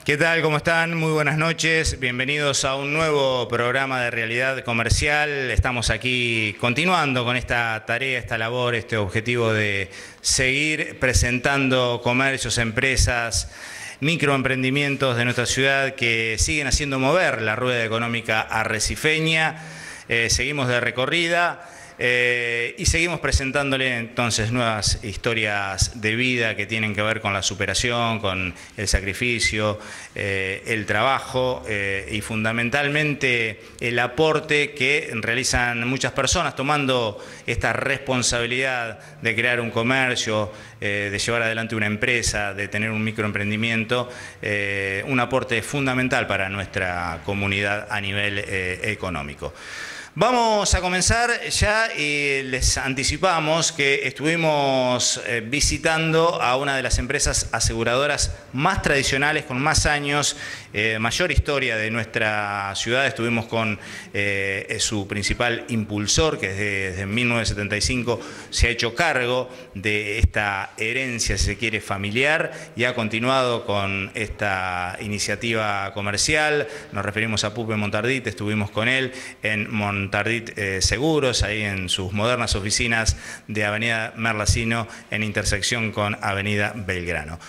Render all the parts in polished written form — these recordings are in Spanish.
¿Qué tal? ¿Cómo están? Muy buenas noches. Bienvenidos a un nuevo programa de Realidad Comercial. Estamos aquí continuando con esta tarea, esta labor, este objetivo de seguir presentando comercios, empresas, microemprendimientos de nuestra ciudad que siguen haciendo mover la rueda económica arrecifeña. Seguimos de recorrida. Y seguimos presentándole entonces nuevas historias de vida que tienen que ver con la superación, con el sacrificio, el trabajo y fundamentalmente el aporte que realizan muchas personas tomando esta responsabilidad de crear un comercio, de llevar adelante una empresa, de tener un microemprendimiento, un aporte fundamental para nuestra comunidad a nivel económico. Vamos a comenzar ya y les anticipamos que estuvimos visitando a una de las empresas aseguradoras más tradicionales, con más años, mayor historia de nuestra ciudad. Estuvimos con su principal impulsor, que desde 1975 se ha hecho cargo de esta herencia, si se quiere, familiar, y ha continuado con esta iniciativa comercial. Nos referimos a Pupe Montardit, estuvimos con él en Montardit Seguros, ahí en sus modernas oficinas de Avenida Merlacino, en intersección con Avenida Belgrano.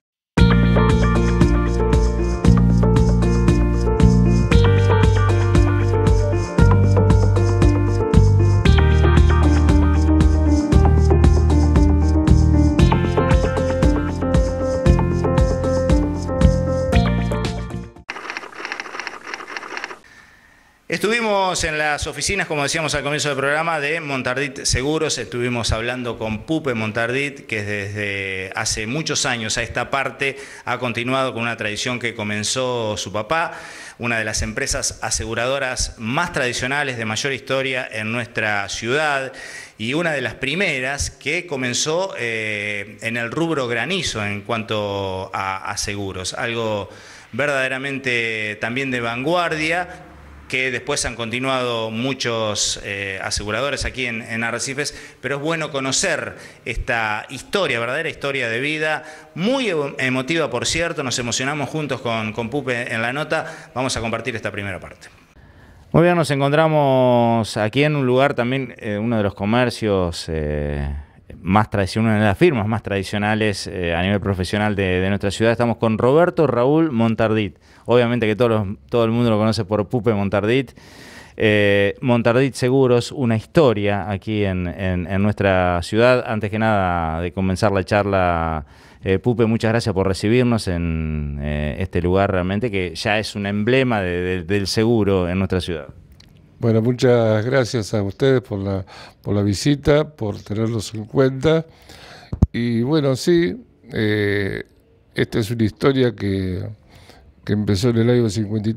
Estuvimos en las oficinas, como decíamos al comienzo del programa, de Montardit Seguros. Estuvimos hablando con Pupe Montardit, que desde hace muchos años a esta parte ha continuado con una tradición que comenzó su papá, una de las empresas aseguradoras más tradicionales, de mayor historia en nuestra ciudad, y una de las primeras que comenzó en el rubro granizo en cuanto a seguros. Algo verdaderamente también de vanguardia, que después han continuado muchos aseguradores aquí en Arrecifes, pero es bueno conocer esta historia, verdadera historia de vida, muy emotiva, por cierto. Nos emocionamos juntos con Pupe en la nota. Vamos a compartir esta primera parte. Muy bien, nos encontramos aquí en un lugar también, uno de los comercios más tradicionales, una de las firmas más tradicionales a nivel profesional de nuestra ciudad. Estamos con Roberto Raúl Montardit. Obviamente que todo el mundo lo conoce por Pupe Montardit. Montardit Seguros, una historia aquí en nuestra ciudad. Antes que nada, de comenzar la charla, Pupe, muchas gracias por recibirnos en este lugar realmente que ya es un emblema del seguro en nuestra ciudad. Bueno, muchas gracias a ustedes por la visita, por tenerlos en cuenta. Y bueno, sí, esta es una historia que empezó en el año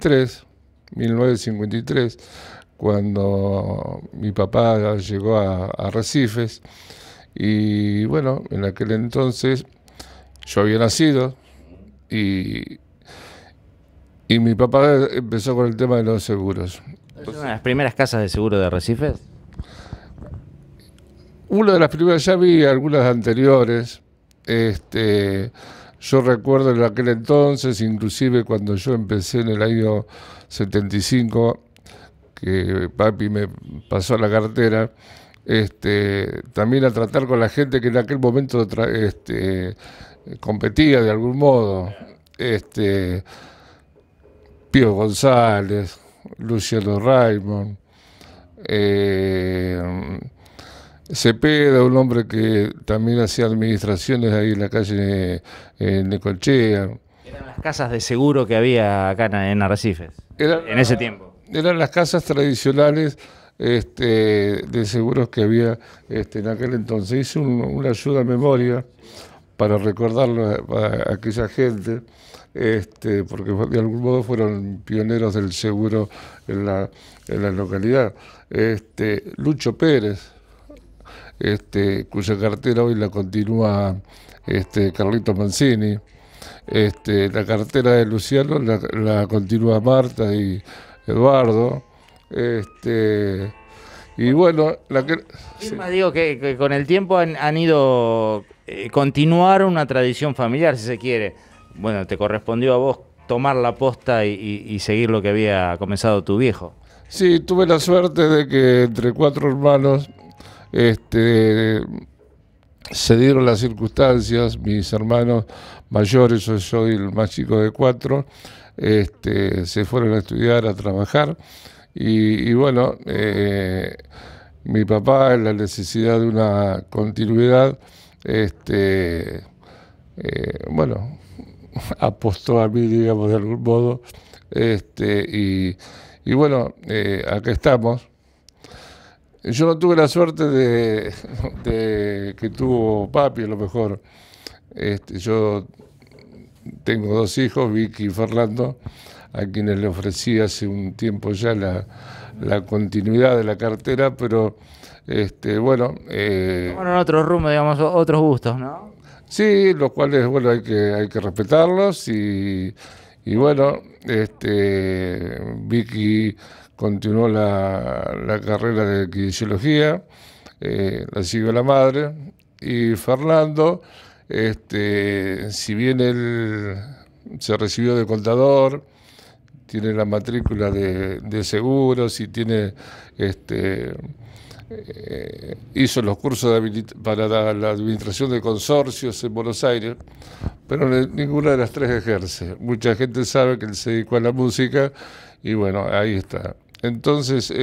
1953, cuando mi papá llegó a Arrecifes. Y bueno, en aquel entonces yo había nacido y mi papá empezó con el tema de los seguros. ¿Es una de las primeras casas de seguro de Arrecifes? Una de las primeras, ya vi algunas anteriores. Yo recuerdo en aquel entonces, inclusive cuando yo empecé en el año 75, que papi me pasó la cartera, también a tratar con la gente que en aquel momento competía de algún modo. Pío González, Luciano Raymond, Cepeda, un hombre que también hacía administraciones ahí en la calle Necochea. Eran las casas de seguro que había acá en Arrecifes, en ese tiempo. Eran las casas tradicionales de seguros que había en aquel entonces. Hice una ayuda a memoria para recordarlo a aquella gente, porque de algún modo fueron pioneros del seguro en la localidad. Lucho Pérez, cuya cartera hoy la continúa Carlito Mancini. La cartera de Luciano la continúa Marta y Eduardo. Y bueno, sí. Digo que con el tiempo han ido continuar una tradición familiar, si se quiere. Bueno, te correspondió a vos tomar la posta y seguir lo que había comenzado tu viejo. Sí, tuve la suerte de que entre 4 hermanos se dieron las circunstancias. Mis hermanos mayores, yo soy el más chico de 4, se fueron a estudiar, a trabajar, y bueno, mi papá, en la necesidad de una continuidad, bueno, apostó a mí, digamos, de algún modo, y bueno, acá estamos. Yo no tuve la suerte de que tuvo papi, a lo mejor. Yo tengo 2 hijos, Vicky y Fernando, a quienes le ofrecí hace un tiempo ya la continuidad de la cartera, pero bueno... Bueno, en otro rumbo, digamos, otros gustos, ¿no? Sí, los cuales, bueno, hay que respetarlos, y bueno, Vicky continuó la carrera de kinesiología, la siguió la madre, y Fernando, si bien él se recibió de contador, tiene la matrícula de seguros y tiene hizo los cursos para la administración de consorcios en Buenos Aires, pero ninguna de las 3 ejerce. Mucha gente sabe que él se dedicó a la música, y bueno, ahí está. Entonces,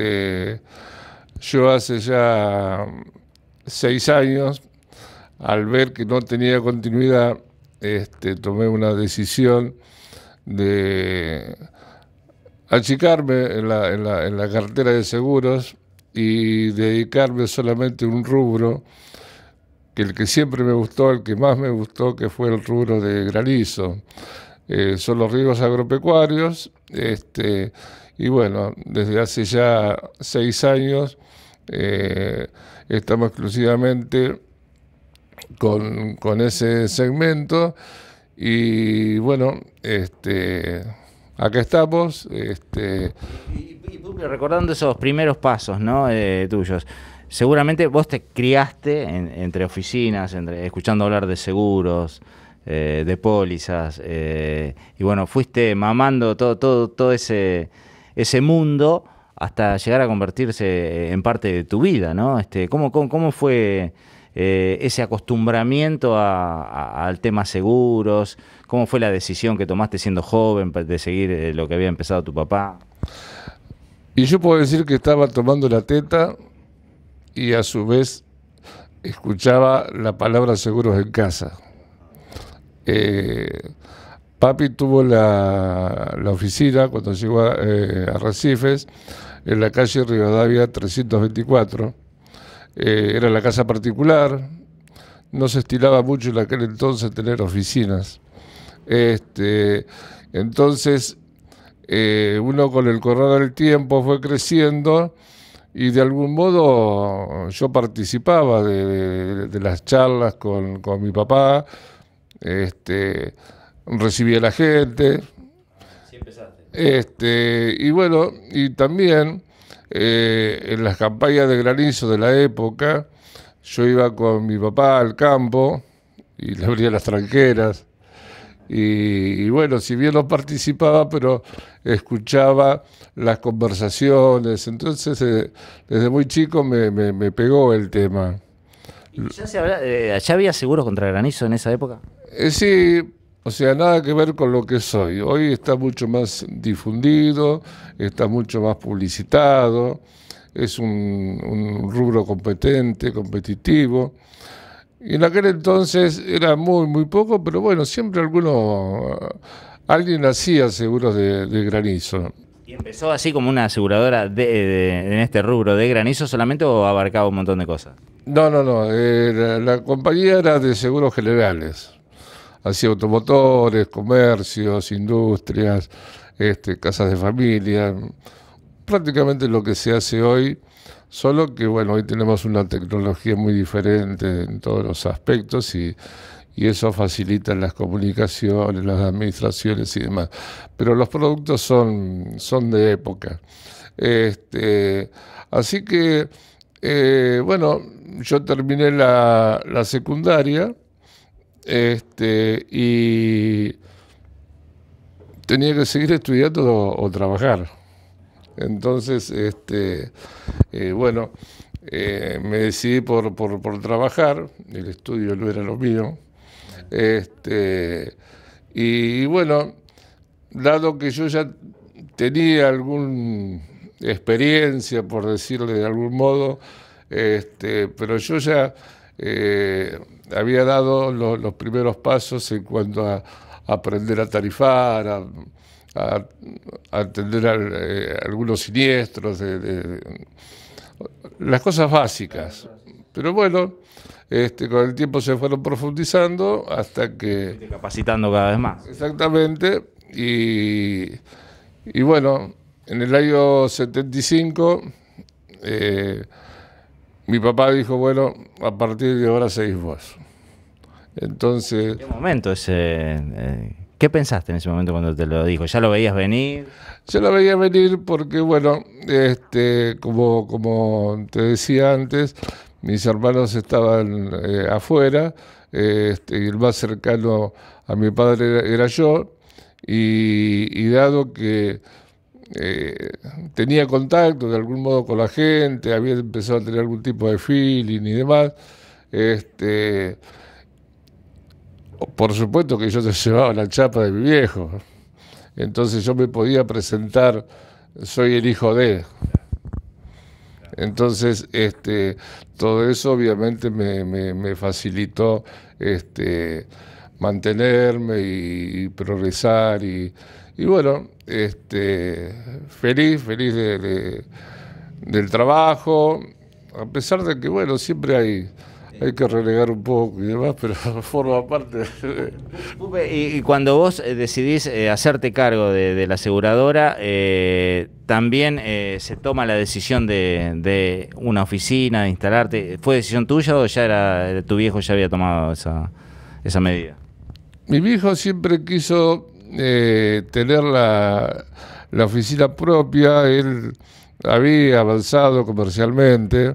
yo hace ya 6 años, al ver que no tenía continuidad, tomé una decisión de achicarme en la cartera de seguros y dedicarme solamente a un rubro, que el que siempre me gustó, el que más me gustó, que fue el rubro de granizo. Son los riesgos agropecuarios, y bueno, desde hace ya 6 años estamos exclusivamente con ese segmento, y bueno, acá estamos. Y recordando esos primeros pasos, ¿no? Tuyos, seguramente vos te criaste entre oficinas, escuchando hablar de seguros, de pólizas, y bueno, fuiste mamando todo ese mundo hasta llegar a convertirse en parte de tu vida, ¿no? ¿Cómo fue ese acostumbramiento al tema seguros? ¿Cómo fue la decisión que tomaste siendo joven de seguir lo que había empezado tu papá? Y yo puedo decir que estaba tomando la teta y a su vez escuchaba la palabra seguros en casa. Papi tuvo la oficina cuando llegó a Arrecifes, en la calle Rivadavia 324. Era la casa particular, no se estilaba mucho en aquel entonces tener oficinas. Entonces, uno con el correr del tiempo fue creciendo, y de algún modo yo participaba de las charlas con mi papá, recibía a la gente. Así empezaste. Y bueno, y también en las campañas de granizo de la época, yo iba con mi papá al campo y le abría las tranqueras. Y bueno, si bien no participaba, pero escuchaba las conversaciones. Entonces, desde muy chico me pegó el tema. ¿Y ya había seguros contra granizo en esa época? Sí, o sea, nada que ver con lo que soy. Hoy está mucho más difundido, está mucho más publicitado, es un rubro competente, competitivo. Y en aquel entonces era muy poco, pero bueno, siempre alguien hacía seguros de granizo. ¿Y empezó así como una aseguradora en este rubro de granizo solamente, o abarcaba un montón de cosas? No, la compañía era de seguros generales. Hacía automotores, comercios, industrias, casas de familia, prácticamente lo que se hace hoy. Solo que, bueno, hoy tenemos una tecnología muy diferente en todos los aspectos, y eso facilita las comunicaciones, las administraciones y demás. Pero los productos son de época. Así que, bueno, yo terminé la secundaria, y tenía que seguir estudiando o trabajar. Entonces, bueno, me decidí por trabajar, el estudio no era lo mío. Y bueno, dado que yo ya tenía alguna experiencia, por decirle de algún modo, pero yo ya había dado los primeros pasos en cuanto a aprender a tarifar, a atender algunos siniestros, las cosas básicas. Pero bueno, con el tiempo se fueron profundizando hasta que... Te capacitando cada vez más. Exactamente, y bueno, en el año 75, mi papá dijo, bueno, a partir de ahora seguís vos. Entonces... ¿Qué momento ese? ¿Qué pensaste en ese momento cuando te lo dijo? ¿Ya lo veías venir? Yo lo veía venir porque, bueno, como te decía antes, mis hermanos estaban afuera, y el más cercano a mi padre era yo, y dado que tenía contacto de algún modo con la gente, había empezado a tener algún tipo de feeling y demás, por supuesto que yo te llevaba la chapa de mi viejo. Entonces yo me podía presentar, soy el hijo de. Entonces, todo eso obviamente me facilitó mantenerme y progresar y bueno, feliz del trabajo, a pesar de que, bueno, siempre hay que relegar un poco y demás, pero forma parte. Y cuando vos decidís hacerte cargo de la aseguradora, también se toma la decisión de una oficina, de instalarte. ¿Fue decisión tuya o ya era tu viejo ya había tomado esa medida? Mi viejo siempre quiso tener la oficina propia. Él había avanzado comercialmente,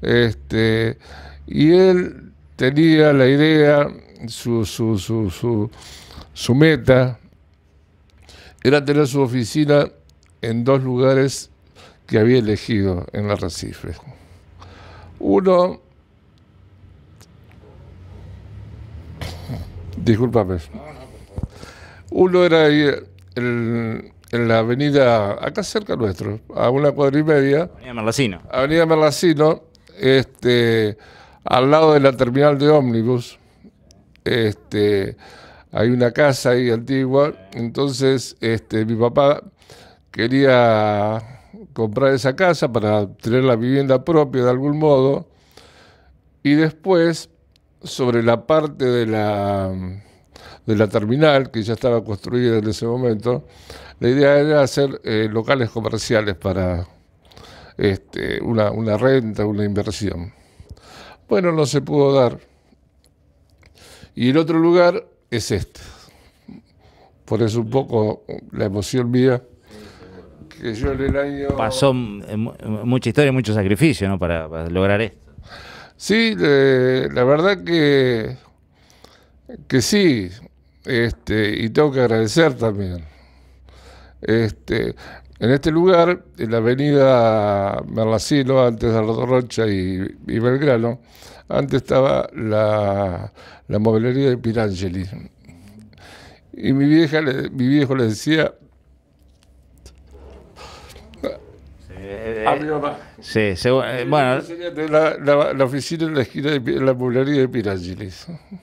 y él tenía la idea, su meta era tener su oficina en 2 lugares que había elegido en Arrecife. Uno, discúlpame, uno era ahí en la avenida, acá cerca nuestro, a 1 cuadra y media. Avenida Merlacino. Avenida Merlacino, al lado de la terminal de ómnibus. Hay una casa ahí antigua, entonces mi papá quería comprar esa casa para tener la vivienda propia de algún modo, y después, sobre la parte de la terminal, que ya estaba construida en ese momento, la idea era hacer locales comerciales para una renta, una inversión. Bueno, no se pudo dar. Y el otro lugar es este. Por eso un poco la emoción mía, que yo en el año... Pasó mucha historia y mucho sacrificio, ¿no? para lograr esto. Sí, la verdad que sí, y tengo que agradecer también. En este lugar, en la avenida Merlacino, antes de Rocha y Belgrano, antes estaba la mueblería de Pirangeli. Y mi viejo le decía a mi mamá. Sí, bueno. La oficina en la esquina de la mueblería de Pirangeli.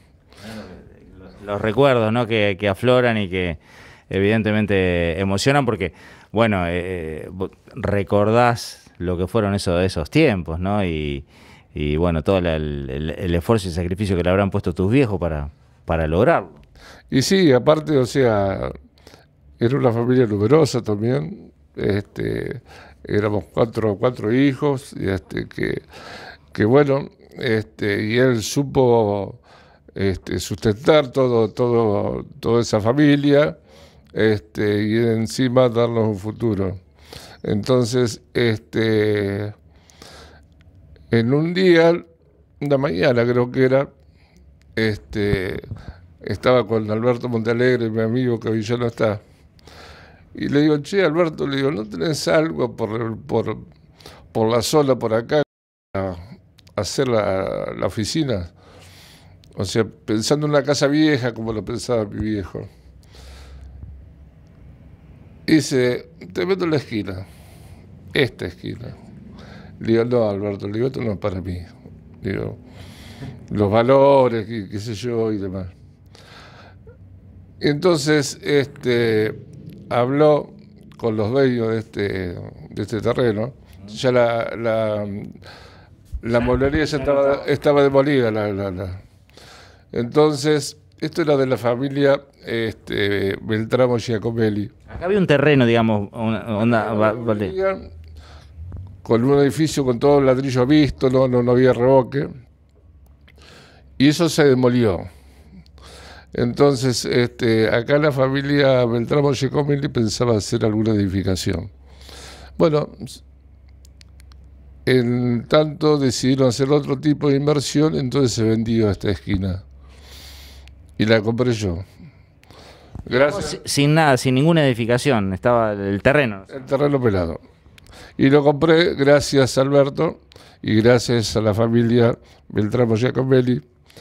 Los recuerdos, ¿no? que afloran y que evidentemente emocionan porque, bueno, recordás lo que fueron esos tiempos, ¿no? Y bueno, todo el esfuerzo y sacrificio que le habrán puesto tus viejos para lograrlo. Y sí, aparte, o sea, era una familia numerosa también. Éramos cuatro hijos, y que bueno, y él supo sustentar toda esa familia, y encima darnos un futuro. Entonces, en un día, una mañana creo que era, estaba con Alberto Montalegre, mi amigo que hoy ya no está, Y le digo, che, Alberto, le digo, ¿no tenés algo por la zona, por acá, a hacer la oficina? O sea, pensando en una casa vieja, como lo pensaba mi viejo. Y dice, te meto en la esquina, esta esquina. Le digo, no, Alberto, le digo, esto no es para mí. Le digo, los valores, qué sé yo, y demás. Entonces, habló con los dueños de este terreno. Ya la mueblería ya estaba demolida. Entonces, esto era de la familia Beltramo Giacomelli. Acá había un terreno, digamos, con un edificio con todo el ladrillo visto, no había revoque. Y eso se demolió. Entonces, acá la familia Beltramo Giacomelli pensaba hacer alguna edificación. Bueno, en tanto decidieron hacer otro tipo de inversión, entonces se vendió esta esquina. Y la compré yo. Gracias. Sin nada, sin ninguna edificación, estaba el terreno. El terreno pelado. Y lo compré gracias a Alberto y gracias a la familia Beltramo Giacomelli.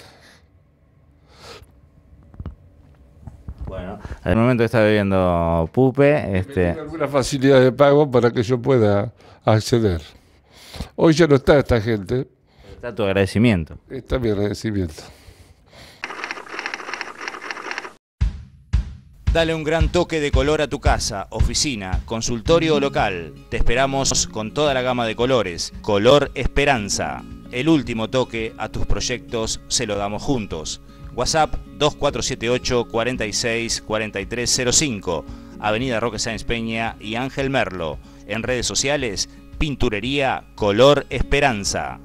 Bueno, al momento está viviendo Pupe. Tiene alguna facilidad de pago para que yo pueda acceder. Hoy ya no está esta gente. Está tu agradecimiento. Está mi agradecimiento. Dale un gran toque de color a tu casa, oficina, consultorio o local. Te esperamos con toda la gama de colores. Color Esperanza. El último toque a tus proyectos se lo damos juntos. WhatsApp 2478 46 4305. Avenida Roque Sáenz Peña y Ángel Merlo. En redes sociales, Pinturería Color Esperanza.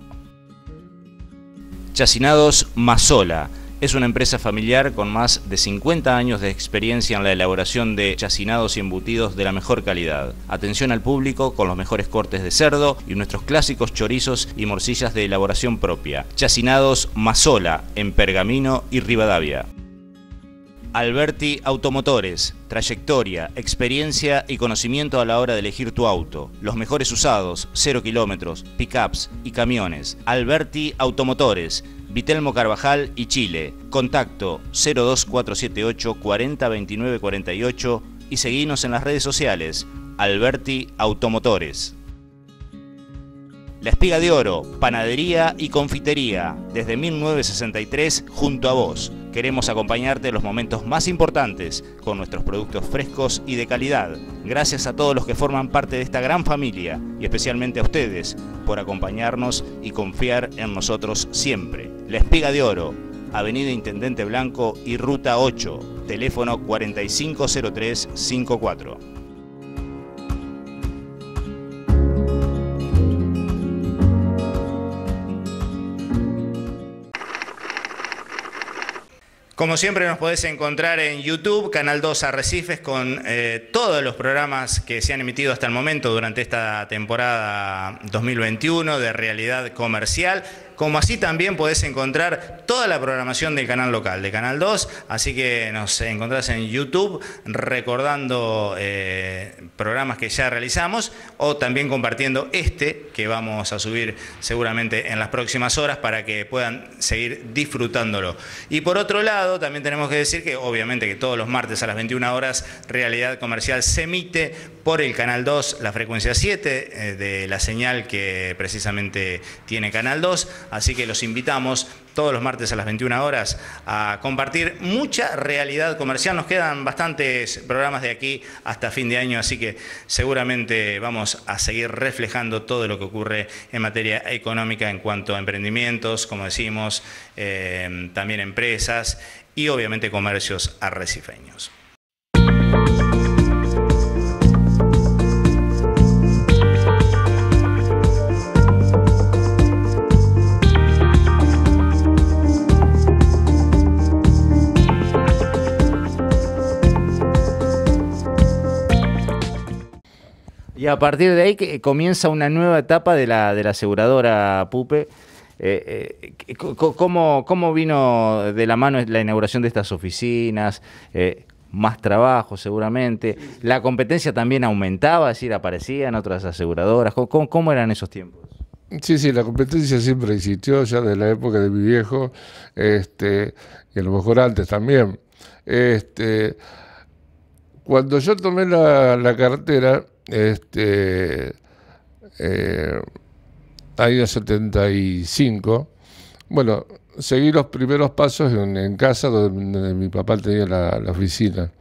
Chacinados Mazola. Es una empresa familiar con más de 50 años de experiencia en la elaboración de chacinados y embutidos de la mejor calidad. Atención al público con los mejores cortes de cerdo y nuestros clásicos chorizos y morcillas de elaboración propia. Chacinados Mazola, en Pergamino y Rivadavia. Alberti Automotores, trayectoria, experiencia y conocimiento a la hora de elegir tu auto. Los mejores usados, 0 kilómetros, pickups y camiones. Alberti Automotores, Vitelmo Carvajal y Chile. Contacto 02478 40 29 48 y seguinos en las redes sociales. Alberti Automotores. La Espiga de Oro, panadería y confitería, desde 1963 junto a vos. Queremos acompañarte en los momentos más importantes con nuestros productos frescos y de calidad. Gracias a todos los que forman parte de esta gran familia y especialmente a ustedes por acompañarnos y confiar en nosotros siempre. La Espiga de Oro, Avenida Intendente Blanco y Ruta 8, teléfono 450354. Como siempre nos podés encontrar en YouTube, Canal 2 Arrecifes, con todos los programas que se han emitido hasta el momento durante esta temporada 2021 de Realidad Comercial. Como así también podés encontrar toda la programación del canal local, de Canal 2, así que nos encontrás en YouTube recordando programas que ya realizamos o también compartiendo que vamos a subir seguramente en las próximas horas para que puedan seguir disfrutándolo. Y por otro lado, también tenemos que decir que obviamente que todos los martes a las 21 horas Realidad Comercial se emite por el Canal 2, la frecuencia 7 de la señal que precisamente tiene Canal 2. Así que los invitamos todos los martes a las 21 horas a compartir mucha realidad comercial. Nos quedan bastantes programas de aquí hasta fin de año, así que seguramente vamos a seguir reflejando todo lo que ocurre en materia económica en cuanto a emprendimientos, como decimos, también empresas y obviamente comercios arrecifeños. Y a partir de ahí que comienza una nueva etapa de la aseguradora Pupe. ¿Cómo vino de la mano la inauguración de estas oficinas? más trabajo seguramente. La competencia también aumentaba, es decir, aparecían otras aseguradoras. ¿Cómo eran esos tiempos? Sí, sí, la competencia siempre existió, ya de la época de mi viejo, y a lo mejor antes también. Este, Cuando yo tomé la cartera, eh, año 75, bueno, seguí los primeros pasos en casa donde mi papá tenía la oficina.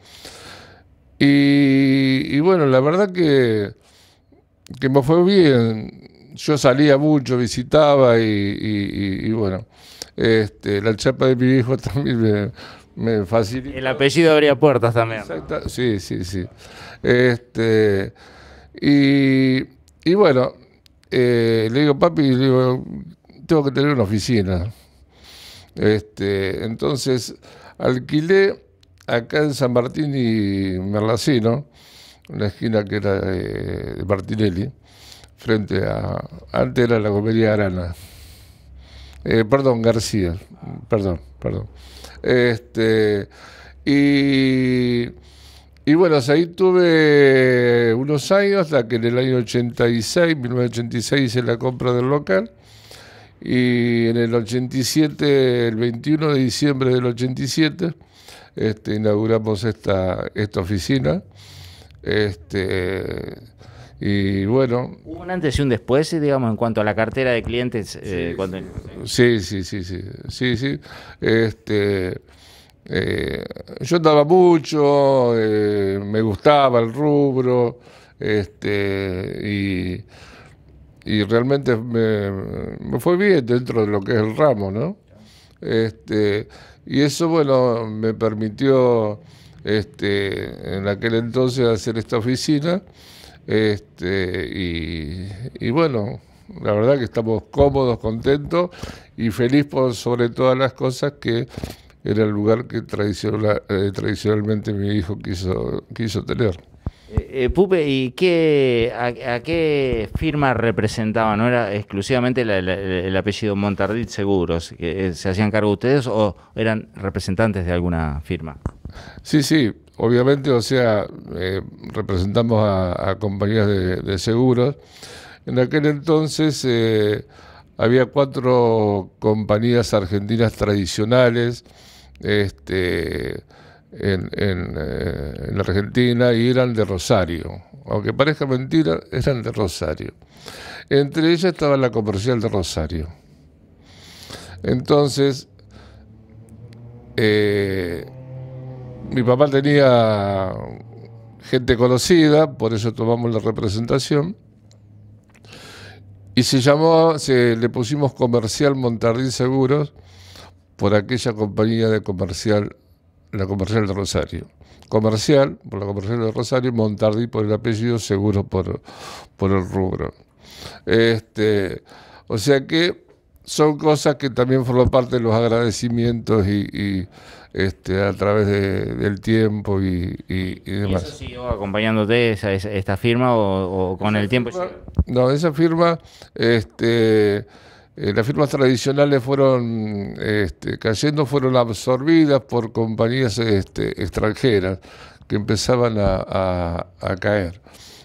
Y bueno, la verdad que me fue bien. Yo salía mucho, visitaba y bueno, la chapa de mi hijo también me facilitó. El apellido abría puertas también. Exacto, sí, sí, sí. Este, y, y bueno, le digo, papi, le digo, tengo que tener una oficina. Entonces, alquilé acá en San Martín y Merlacino, una esquina que era de Martinelli, frente a, antes era la comedia Arana, perdón, García, perdón. Este, y, y bueno, ahí tuve unos años, hasta que en el año 86, 1986 hice la compra del local, y en el 87, el 21 de diciembre del 87, inauguramos esta oficina. Y bueno. ¿Hubo un antes y un después, digamos, en cuanto a la cartera de clientes? Sí. Yo andaba mucho, me gustaba el rubro, y realmente me fue bien dentro de lo que es el ramo, ¿no? Y eso, bueno, me permitió, en aquel entonces hacer esta oficina, y bueno, la verdad que estamos cómodos, contentos y feliz por sobre todas las cosas, que era el lugar que tradicionalmente mi hijo quiso tener. Pupe, ¿y a qué firma representaba? ¿No era exclusivamente el apellido Montardit Seguros? ¿Que se hacían cargo ustedes o eran representantes de alguna firma? Sí, obviamente, o sea, representamos a compañías de seguros. En aquel entonces había 4 compañías argentinas tradicionales en la Argentina, y eran de Rosario. Aunque parezca mentira, eran de Rosario. Entre ellas estaba la Comercial de Rosario. Entonces, mi papá tenía gente conocida, por eso tomamos la representación, y le pusimos Comercial Montardit Seguros por aquella compañía de la Comercial de Rosario. Comercial por la Comercial de Rosario, Montardit por el apellido, Seguro por el rubro. O sea que son cosas que también forman parte de los agradecimientos y a través del tiempo y demás. ¿Y eso siguió acompañándote esta firma o con el tiempo? No, esa firma, las firmas tradicionales fueron cayendo, fueron absorbidas por compañías extranjeras que empezaban a caer.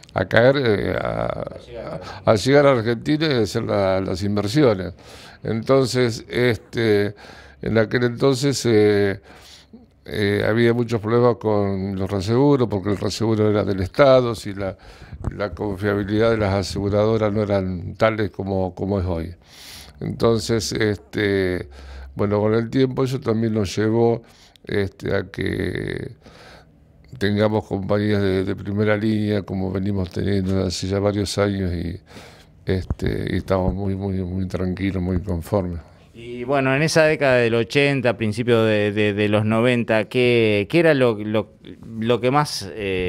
A llegar a Argentina y hacer las inversiones. Entonces, en aquel entonces había muchos problemas con los reaseguros, porque el reaseguro era del Estado, si la confiabilidad de las aseguradoras no eran tales como es hoy. Entonces, bueno, con el tiempo eso también nos llevó a que tengamos compañías de primera línea, como venimos teniendo hace ya varios años, y estamos muy tranquilos, muy conformes. Y bueno, en esa década del 80, principios de los 90, ¿qué era lo que más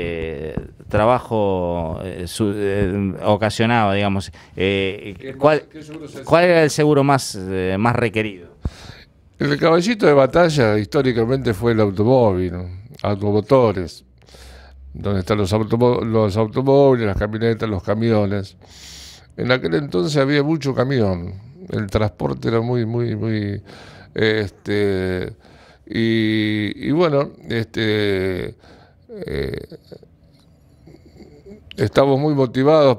trabajo ocasionaba, digamos? ¿Cuál era el seguro más requerido? El caballito de batalla históricamente fue el automóvil, ¿no? Automotores, donde están los automóviles, las camionetas, los camiones. En aquel entonces había mucho camión, el transporte era muy Y bueno, estamos muy motivados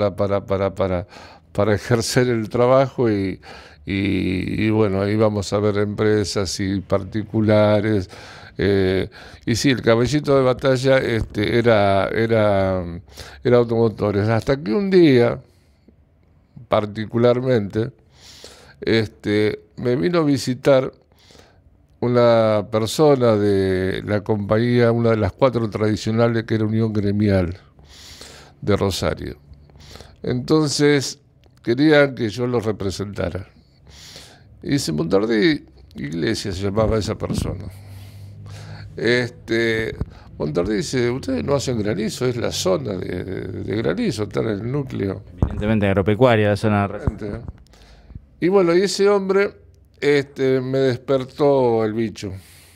para ejercer el trabajo y bueno, ahí vamos a ver empresas y particulares. Y sí, el caballito de batalla era automotores. Hasta que un día, particularmente, me vino a visitar una persona de la compañía, una de las 4 tradicionales, que era Unión Gremial de Rosario. Entonces querían que yo los representara. Y dice, Montardí Iglesias se llamaba esa persona. Montardí dice, ustedes no hacen granizo, es la zona de granizo, está en el núcleo. Evidentemente agropecuaria, la zona. Y bueno, y ese hombre me despertó el bicho.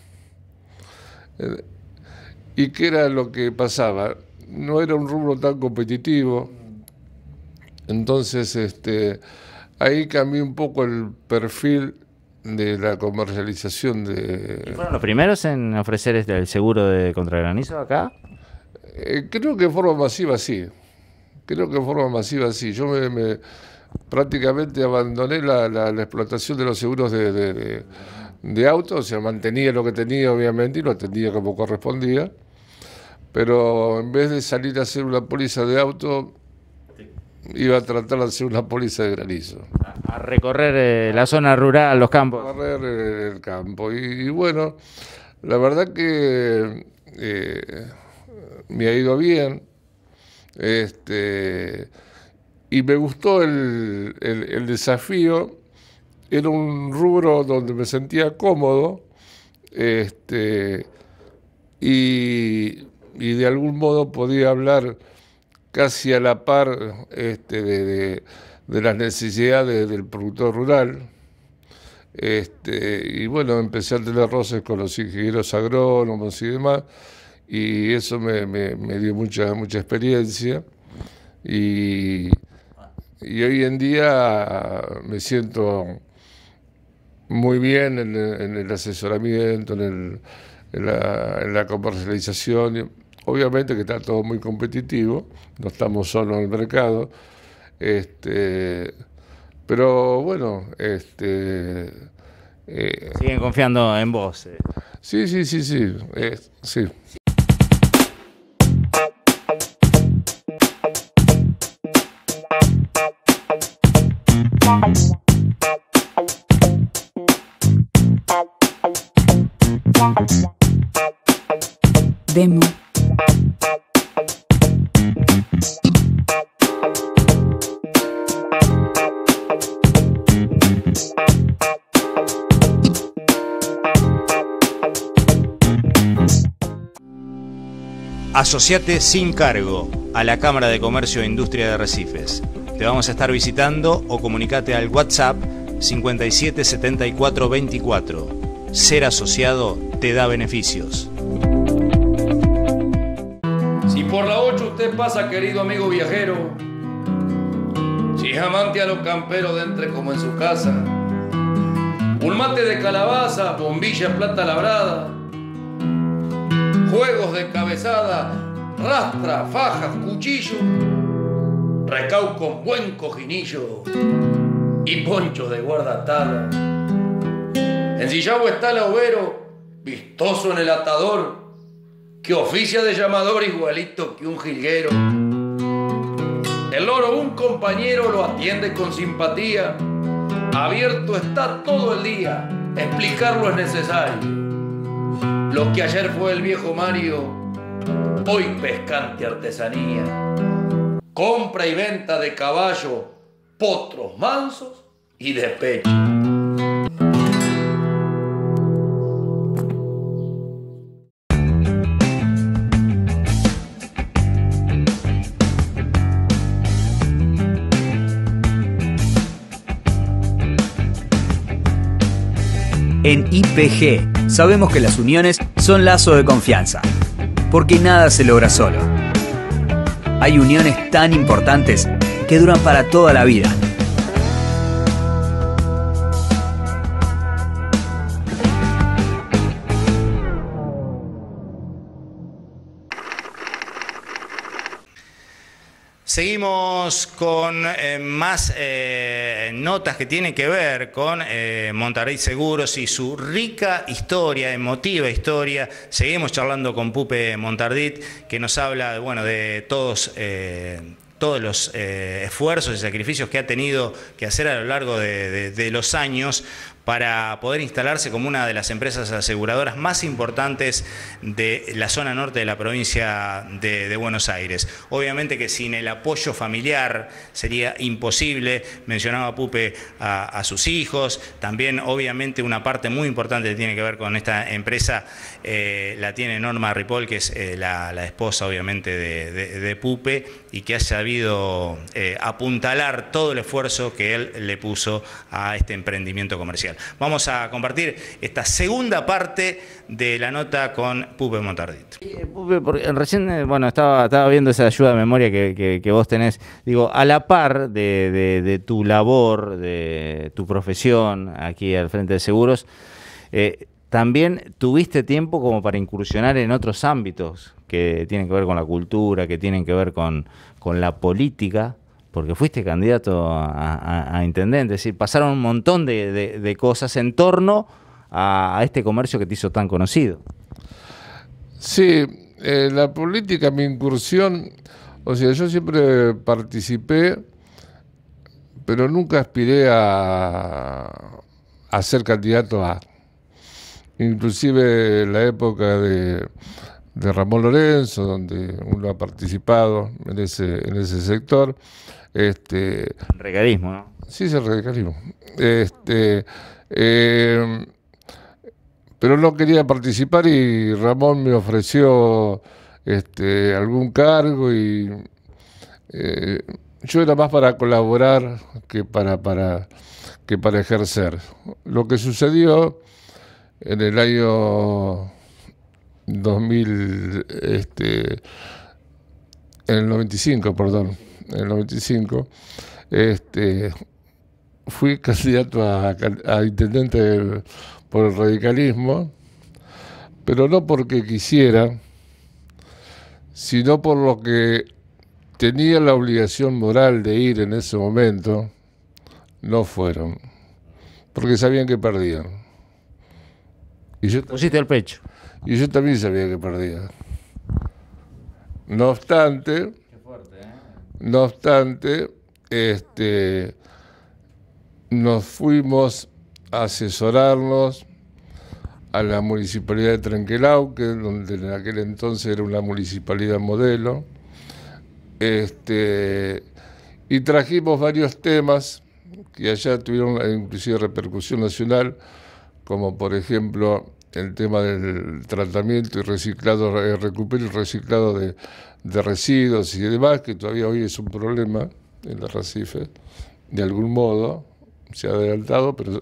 ¿Y qué era lo que pasaba? No era un rubro tan competitivo. Entonces, ahí cambié un poco el perfil de la comercialización de... ¿Fueron los primeros en ofrecer el seguro contra granizo acá? Creo que de forma masiva sí. Yo prácticamente abandoné la explotación de los seguros de autos, o sea, mantenía lo que tenía obviamente y lo atendía como correspondía, pero en vez de salir a hacer una póliza de auto, iba a tratar de hacer una póliza de granizo. A recorrer la zona rural, los campos. A recorrer el campo. Y bueno, la verdad que me ha ido bien. Y me gustó el desafío. Era un rubro donde me sentía cómodo. Y de algún modo podía hablar casi a la par de las necesidades del productor rural. Y bueno, empecé a tener roces con los ingenieros agrónomos y demás, y eso me dio mucha experiencia, y hoy en día me siento muy bien en el asesoramiento, en la comercialización. Obviamente que está todo muy competitivo, no estamos solos en el mercado, pero bueno, siguen confiando en vos. Sí. Demo. Asociate sin cargo a la Cámara de Comercio e Industria de Arrecifes. Te vamos a estar visitando o comunicate al WhatsApp 57 74 24. Ser asociado te da beneficios. Si por la 8 usted pasa, querido amigo viajero, si es amante a los camperos de entre como en su casa, un mate de calabaza, bombilla plata labrada, juegos de cabezada, rastra, fajas, cuchillo, recau con buen cojinillo y poncho de guardatada. Ensillado está el overo, vistoso en el atador, que oficia de llamador igualito que un jilguero. El loro, un compañero, lo atiende con simpatía, abierto está todo el día, explicarlo es necesario. Lo que ayer fue el viejo Mario, hoy pescante artesanía. Compra y venta de caballo, potros mansos y de pecho. En IPG sabemos que las uniones son lazos de confianza, porque nada se logra solo. Hay uniones tan importantes que duran para toda la vida. Seguimos con más notas que tienen que ver con Montardit Seguros y su rica historia, emotiva historia. Seguimos charlando con Pupe Montardit, que nos habla, bueno, de todos los esfuerzos y sacrificios que ha tenido que hacer a lo largo de los años para poder instalarse como una de las empresas aseguradoras más importantes de la zona norte de la provincia de Buenos Aires. Obviamente que sin el apoyo familiar sería imposible. Mencionaba Pupe a sus hijos, también obviamente una parte muy importante que tiene que ver con esta empresa la tiene Norma Ripoll, que es la esposa obviamente de Pupe, y que ha sabido apuntalar todo el esfuerzo que él le puso a este emprendimiento comercial. Vamos a compartir esta segunda parte de la nota con Pupe Montardit. Pupe, porque recién estaba viendo esa ayuda de memoria que vos tenés. Digo, a la par de tu labor, de tu profesión aquí al frente de Seguros, también tuviste tiempo como para incursionar en otros ámbitos que tienen que ver con la cultura, que tienen que ver con la política, porque fuiste candidato a intendente. Es decir, pasaron un montón de cosas en torno a este comercio que te hizo tan conocido. Sí, la política, mi incursión, o sea, yo siempre participé, pero nunca aspiré a ser candidato a. Inclusive en la época de Ramón Lorenzo, donde uno ha participado en ese sector. Radicalismo, ¿no? Sí, es el radicalismo. Pero no quería participar y Ramón me ofreció algún cargo y yo era más para colaborar que para ejercer. Lo que sucedió en el año 2000, en el 95, perdón, en el 95, fui candidato a intendente por el radicalismo, pero no porque quisiera, sino por lo que tenía la obligación moral de ir en ese momento. No fueron, porque sabían que perdían. Y yo pusiste el pecho. Y yo también sabía que perdía. No obstante, nos fuimos a asesorarnos a la municipalidad de Trenquelauque, donde en aquel entonces era una municipalidad modelo, y trajimos varios temas que allá tuvieron inclusive repercusión nacional, como por ejemplo el tema del tratamiento y reciclado, recupero y reciclado de residuos y demás, que todavía hoy es un problema en la Recife, de algún modo, se ha adelantado, pero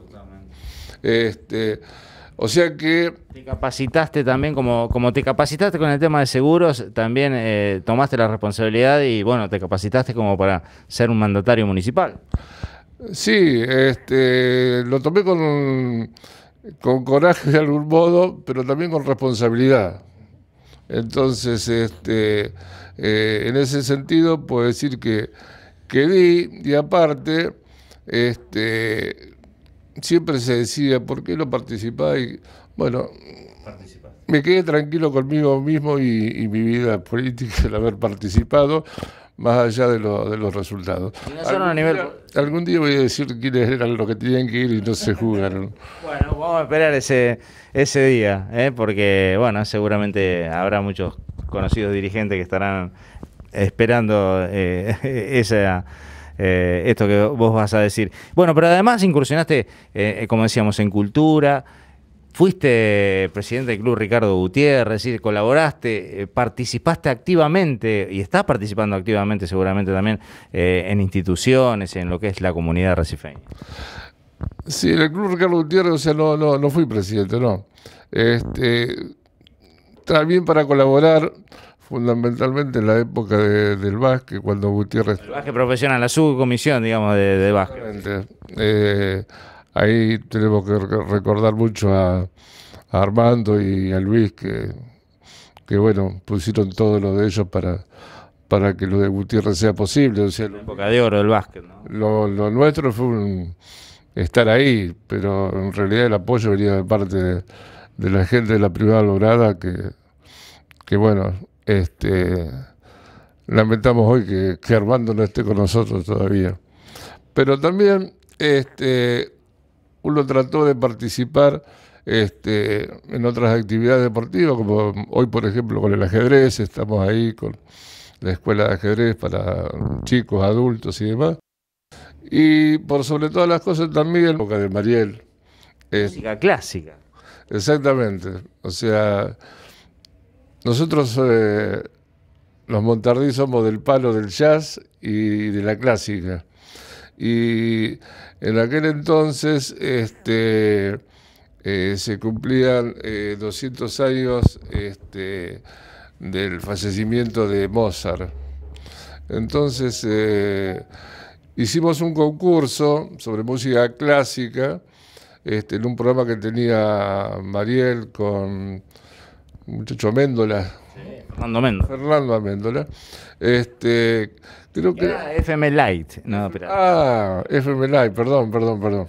o sea que... Te capacitaste también, como te capacitaste con el tema de seguros, también tomaste la responsabilidad y bueno, te capacitaste como para ser un mandatario municipal. Sí, lo tomé con coraje de algún modo, pero también con responsabilidad. Entonces, en ese sentido puedo decir que di, y aparte, siempre se decía, ¿por qué no participás? Y bueno, me quedé tranquilo conmigo mismo y mi vida política al haber participado, más allá de los resultados. Algún día voy a decir quiénes eran los que tenían que ir y no se jugaron. Bueno, vamos a esperar ese día, porque bueno, seguramente habrá muchos conocidos dirigentes que estarán esperando esto que vos vas a decir. Bueno, pero además incursionaste, como decíamos, en cultura. Fuiste presidente del Club Ricardo Gutiérrez, es decir, colaboraste, participaste activamente y estás participando activamente seguramente también en instituciones, en lo que es la comunidad recifeña. Sí, en el Club Ricardo Gutiérrez, o sea, no fui presidente, no. También para colaborar, fundamentalmente en la época del básquet, cuando Gutiérrez... El básquet profesional, la subcomisión, digamos, de básquet. Ahí tenemos que recordar mucho a Armando y a Luis, que bueno, pusieron todo lo de ellos para que lo de Gutiérrez sea posible. O sea, La época de oro del básquet, ¿no? lo nuestro fue estar ahí, pero en realidad el apoyo venía de parte de la gente de la privada lograda que bueno, lamentamos hoy que Armando no esté con nosotros todavía. Pero también uno trató de participar en otras actividades deportivas, como hoy, por ejemplo, con el ajedrez. Estamos ahí con la escuela de ajedrez para chicos, adultos y demás. Y por sobre todas las cosas también, la época de Mariel. Música clásica. Exactamente. O sea, nosotros los montardí somos del palo del jazz y de la clásica. Y en aquel entonces se cumplían 200 años del fallecimiento de Mozart. Entonces hicimos un concurso sobre música clásica en un programa que tenía Mariel con un muchacho Améndola. Fernando Améndola. Creo que era FM Light. No, pero... FM Light, perdón.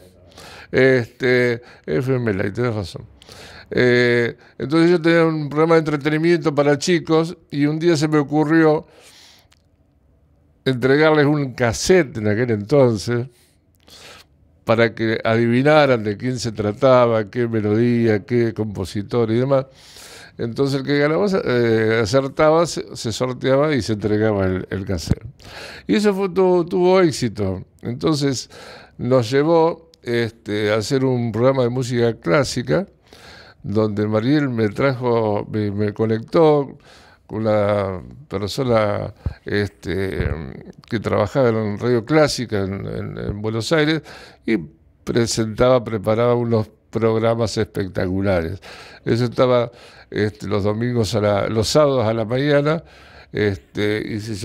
FM Light, tenés razón. Entonces yo tenía un programa de entretenimiento para chicos y un día se me ocurrió entregarles un cassette en aquel entonces para que adivinaran de quién se trataba, qué melodía, qué compositor y demás. Entonces el que ganaba, acertaba, se sorteaba y se entregaba el cassette. Y eso tuvo éxito. Entonces nos llevó a hacer un programa de música clásica donde Mariel me conectó con una persona que trabajaba en Radio Clásica en Buenos Aires y preparaba unos programas espectaculares. Eso estaba los domingos, los sábados a la mañana, y se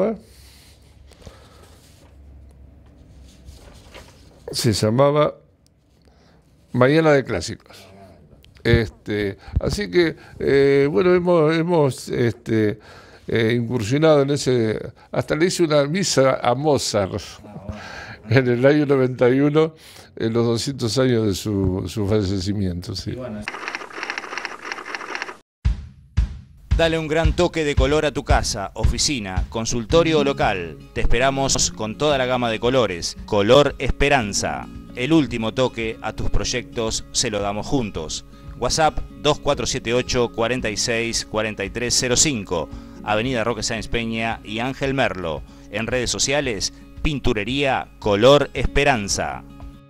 llamaba Mañana de Clásicos. Así que, bueno, hemos incursionado en ese. Hasta le hice una misa a Mozart en el año 91, en los 200 años de su fallecimiento. Sí. Dale un gran toque de color a tu casa, oficina, consultorio o local. Te esperamos con toda la gama de colores. Color Esperanza. El último toque a tus proyectos se lo damos juntos. WhatsApp 2478 46 4305, Avenida Roque Sáenz Peña y Ángel Merlo. En redes sociales, Pinturería Color Esperanza.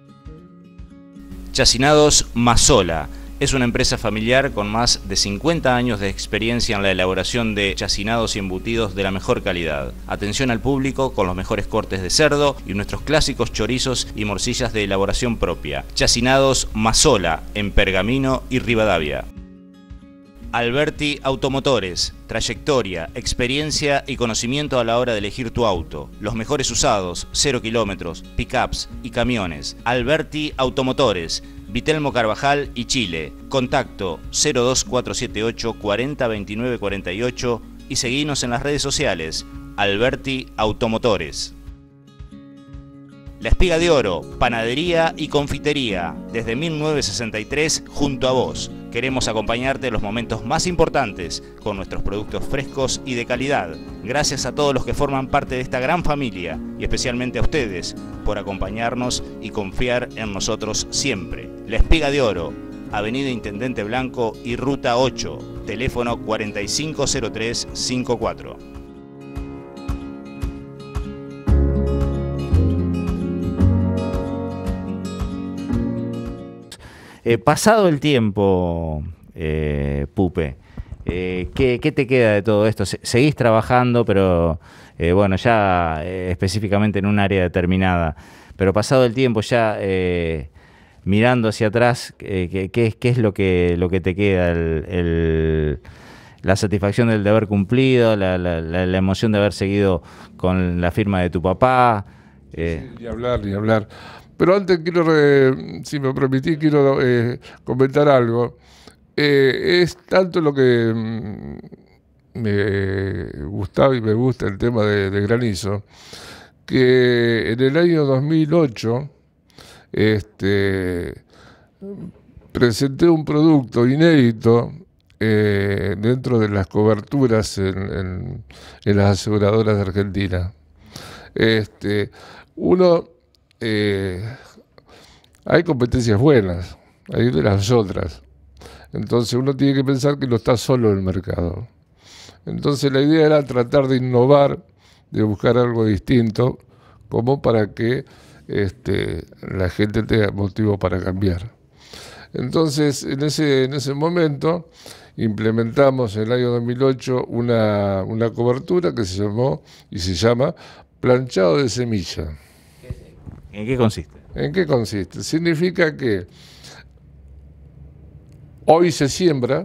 Chacinados Mazola. Es una empresa familiar con más de 50 años de experiencia en la elaboración de chacinados y embutidos de la mejor calidad. Atención al público con los mejores cortes de cerdo y nuestros clásicos chorizos y morcillas de elaboración propia. Chacinados Mazola, en Pergamino y Rivadavia. Alberti Automotores. Trayectoria, experiencia y conocimiento a la hora de elegir tu auto. Los mejores usados, 0 kilómetros, pickups y camiones. Alberti Automotores. Vitelmo Carvajal y Chile. Contacto 02478 40 29 48 y seguinos en las redes sociales. Alberti Automotores. La Espiga de Oro, panadería y confitería, desde 1963 junto a vos. Queremos acompañarte en los momentos más importantes con nuestros productos frescos y de calidad. Gracias a todos los que forman parte de esta gran familia y especialmente a ustedes por acompañarnos y confiar en nosotros siempre. La Espiga de Oro, Avenida Intendente Blanco y Ruta 8, teléfono 450354. Pasado el tiempo, Pupe, ¿qué te queda de todo esto? Seguís trabajando, pero bueno, ya específicamente en un área determinada, pero pasado el tiempo ya mirando hacia atrás, ¿qué es lo que te queda? La satisfacción de haber cumplido, la emoción de haber seguido con la firma de tu papá. Sí, ni hablar. Pero antes quiero, si me permitís, quiero comentar algo. Es tanto lo que me gustaba y me gusta el tema de granizo, que en el año 2008 presenté un producto inédito dentro de las coberturas en las aseguradoras de Argentina. Hay competencias buenas, hay de las otras. Entonces uno tiene que pensar que no está solo en el mercado. Entonces la idea era tratar de innovar, de buscar algo distinto, como para que la gente tenga motivo para cambiar. Entonces en ese momento implementamos en el año 2008 una cobertura que se llamó y se llama planchado de semilla. ¿En qué consiste? ¿En qué consiste? Significa que hoy se siembra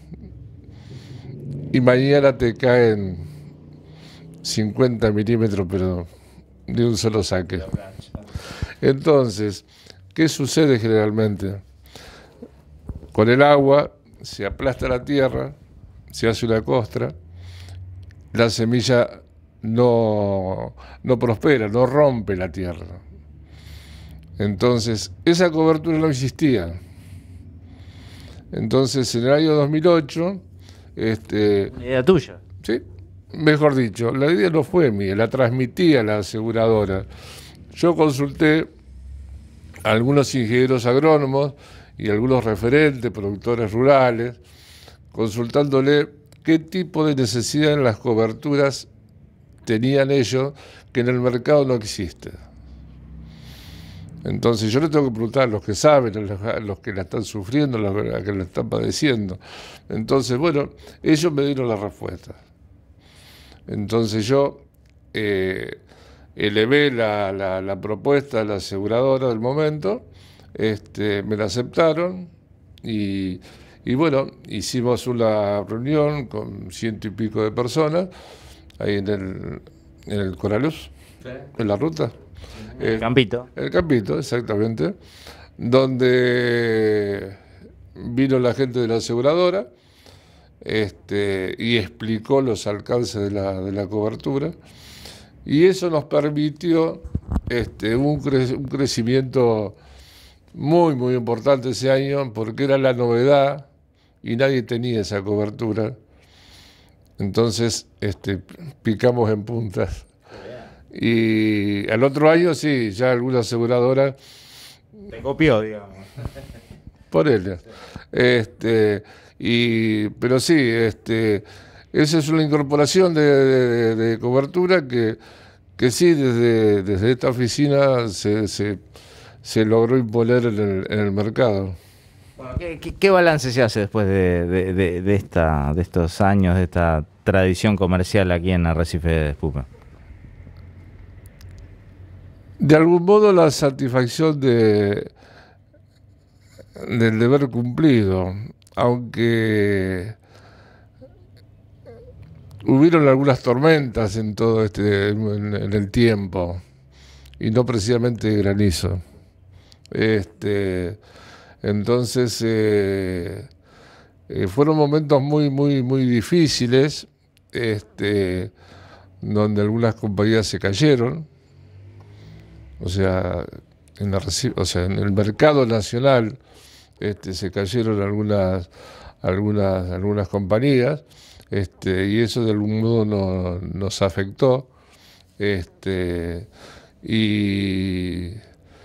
y mañana te caen 50 milímetros, pero de un solo saque. Entonces, ¿qué sucede generalmente? Con el agua se aplasta la tierra, se hace una costra, la semilla no prospera, no rompe la tierra. Entonces, esa cobertura no existía. Entonces, en el año 2008... ¿Una idea tuya? Sí, mejor dicho, la idea no fue mía, la transmití a la aseguradora. Yo consulté a algunos ingenieros agrónomos y algunos referentes, productores rurales, consultándole qué tipo de necesidad en las coberturas tenían ellos que en el mercado no existe. Entonces yo les tengo que preguntar a los que saben, a los que la están sufriendo, a los que la están padeciendo. Entonces, bueno, ellos me dieron la respuesta. Entonces yo elevé la propuesta a la aseguradora del momento, me la aceptaron y bueno, hicimos una reunión con 100 y pico de personas ahí en el Coraluz, sí, en la ruta. El Campito. El Campito, exactamente, donde vino la gente de la aseguradora y explicó los alcances de la cobertura, y eso nos permitió un crecimiento muy, muy importante ese año, porque era la novedad y nadie tenía esa cobertura. Entonces picamos en puntas. Y al otro año sí, ya alguna aseguradora te copió, digamos. Por él. Pero sí, esa es una incorporación de cobertura que sí, desde esta oficina se logró imponer en el mercado. Bueno, ¿qué balance se hace después de estos años, de esta tradición comercial aquí en Arrecife de Espuma? De algún modo la satisfacción del deber cumplido, aunque hubieron algunas tormentas en todo en el tiempo, y no precisamente granizo. Entonces fueron momentos muy, muy, muy difíciles, donde algunas compañías se cayeron. O sea, en el mercado nacional se cayeron algunas compañías, y eso de algún modo nos afectó, y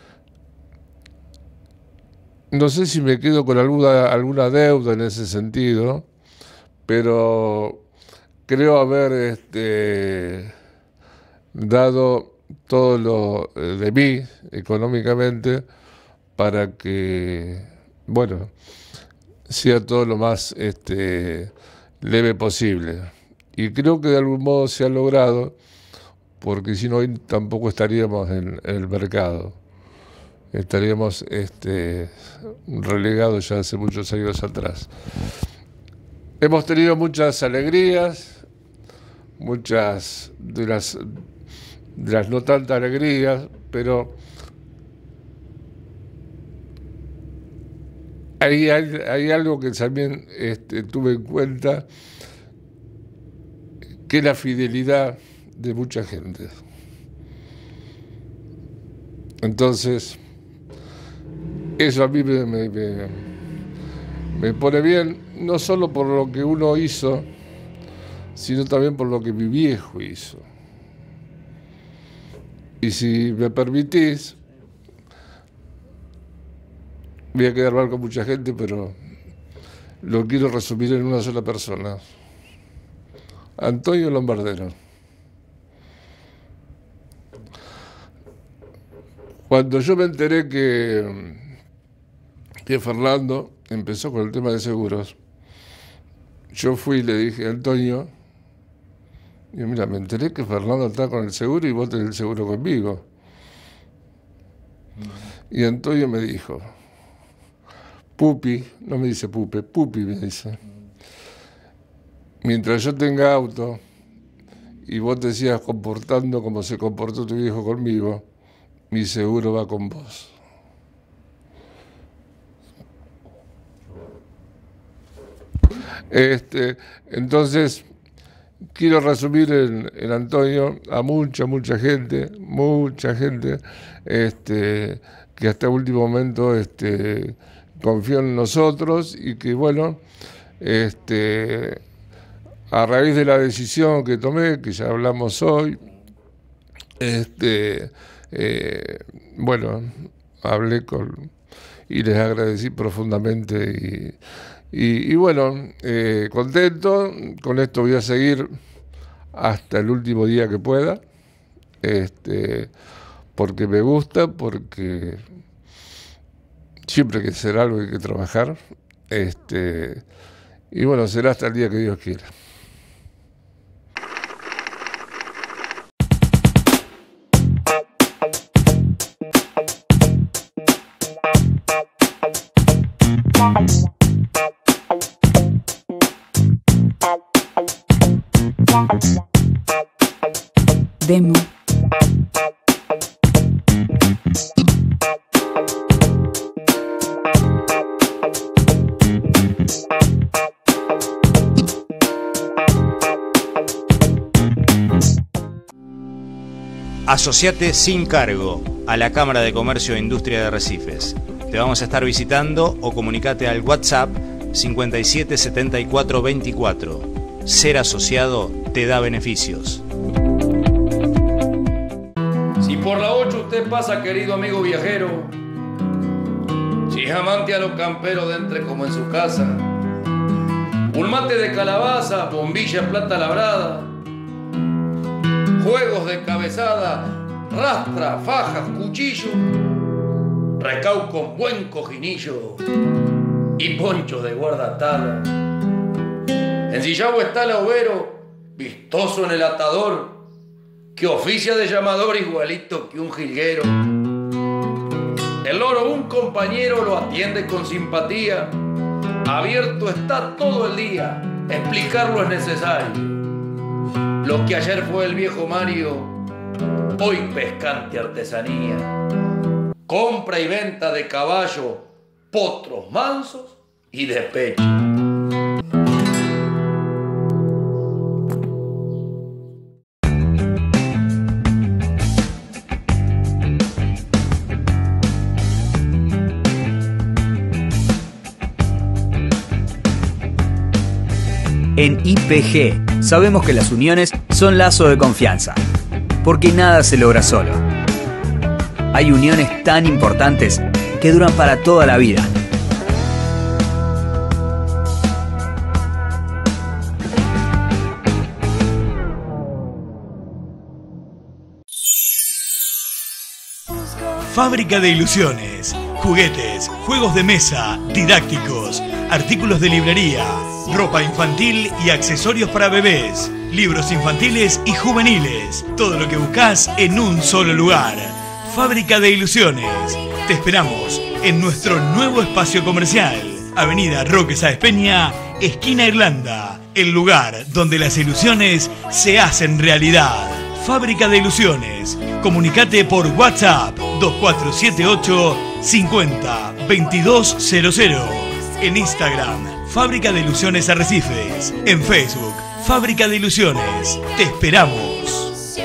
no sé si me quedo con alguna deuda en ese sentido, pero creo haber dado todo lo de mí económicamente para que, bueno, sea todo lo más leve posible. Y creo que de algún modo se ha logrado, porque si no hoy tampoco estaríamos en el mercado. Estaríamos relegados ya hace muchos años atrás. Hemos tenido muchas alegrías, muchas de las no tantas alegrías, pero hay algo que también tuve en cuenta, que es la fidelidad de mucha gente. Entonces, eso a mí me pone bien, no solo por lo que uno hizo, sino también por lo que mi viejo hizo. Y si me permitís, voy a quedar mal con mucha gente, pero lo quiero resumir en una sola persona. Antonio Lombardero. Cuando yo me enteré que Fernando empezó con el tema de seguros, yo fui y le dije a Antonio, y mira, me enteré que Fernando está con el seguro y vos tenés el seguro conmigo. Y Antonio me dijo, Pupi, no me dice Pupe, Pupi me dice, mientras yo tenga auto y vos te sigas comportando como se comportó tu viejo conmigo, mi seguro va con vos. Entonces, quiero resumir en Antonio a mucha gente que hasta el último momento confió en nosotros y que, bueno, a raíz de la decisión que tomé, que ya hablamos hoy, bueno, hablé y les agradecí profundamente y bueno, contento, con esto voy a seguir hasta el último día que pueda, porque me gusta, porque siempre hay que hacer algo, hay que trabajar, y bueno, será hasta el día que Dios quiera. Demo. Asociate sin cargo a la Cámara de Comercio e Industria de Arrecifes. Te vamos a estar visitando o comunicate al WhatsApp 57 74 24. Ser asociado te da beneficios. Si por la 8 usted pasa, querido amigo viajero, si es amante a los camperos de entre como en su casa, un mate de calabaza, bombilla en plata labrada, juegos de cabezada, rastra, fajas, cuchillo, recau con buen cojinillo y poncho de guarda atada. Ensillado está el overo, vistoso en el atador, que oficia de llamador igualito que un jilguero. El loro, un compañero, lo atiende con simpatía, abierto está todo el día, explicarlo es necesario. Lo que ayer fue el viejo Mario, hoy pescante artesanía. Compra y venta de caballo, potros mansos y de pecho. En IPG sabemos que las uniones son lazos de confianza, porque nada se logra solo. Hay uniones tan importantes que duran para toda la vida. Fábrica de ilusiones, juguetes, juegos de mesa, didácticos, artículos de librería, ropa infantil y accesorios para bebés, libros infantiles y juveniles. Todo lo que buscas en un solo lugar. Fábrica de ilusiones. Te esperamos en nuestro nuevo espacio comercial. Avenida Roque Sáez Peña, esquina Irlanda. El lugar donde las ilusiones se hacen realidad. Fábrica de ilusiones. Comunicate por WhatsApp 2478 50 2200. En Instagram, Fábrica de Ilusiones Arrecifes. En Facebook, Fábrica de ilusiones. Te esperamos.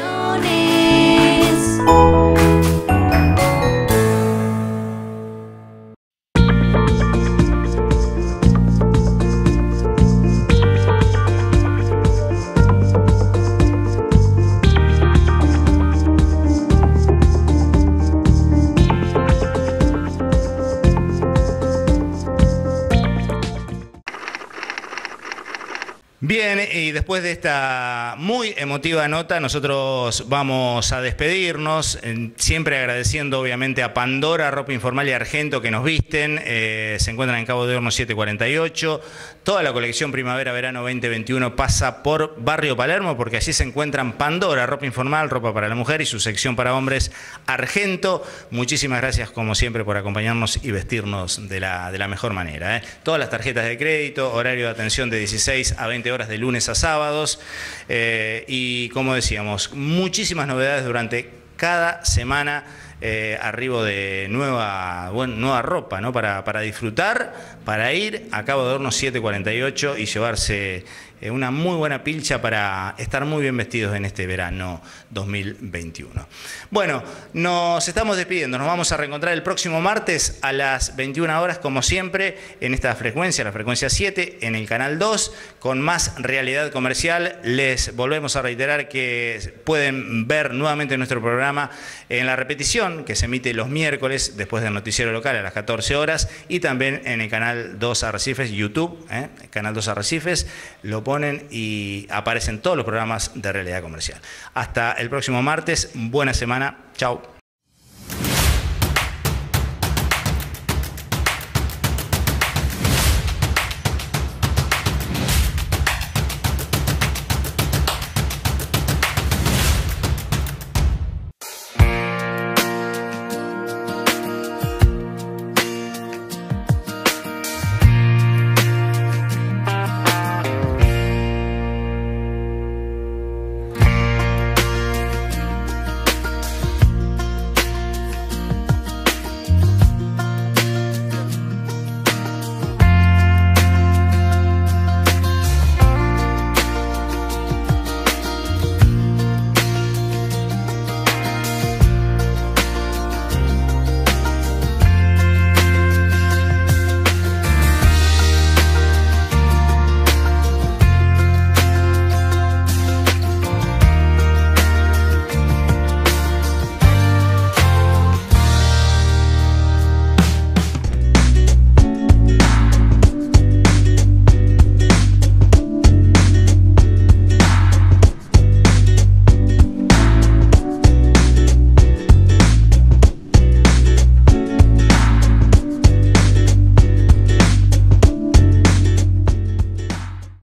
Bien, y después de esta muy emotiva nota, nosotros vamos a despedirnos, siempre agradeciendo obviamente a Pandora, Ropa Informal y Argento que nos visten, se encuentran en Cabo de Hornos 748, toda la colección Primavera-Verano 2021 pasa por Barrio Palermo, porque allí se encuentran Pandora, Ropa Informal, Ropa para la Mujer y su sección para hombres Argento. Muchísimas gracias como siempre por acompañarnos y vestirnos de la mejor manera. Todas las tarjetas de crédito, horario de atención de 16 a 20 horas de lunes a sábados y como decíamos, muchísimas novedades durante cada semana, arribo de nueva ropa, ¿no? para disfrutar, para ir a Cabo de Hornos 748 y llevarse una muy buena pilcha para estar muy bien vestidos en este verano 2021. Bueno, nos estamos despidiendo, nos vamos a reencontrar el próximo martes a las 21 horas, como siempre, en esta frecuencia, la frecuencia 7, en el canal 2, con más realidad comercial. Les volvemos a reiterar que pueden ver nuevamente nuestro programa en la repetición, que se emite los miércoles después del noticiero local a las 14 horas, y también en el canal 2 Arrecifes, YouTube, el canal 2 Arrecifes, lo ponen y aparecen todos los programas de realidad comercial. Hasta el próximo martes, buena semana, chao.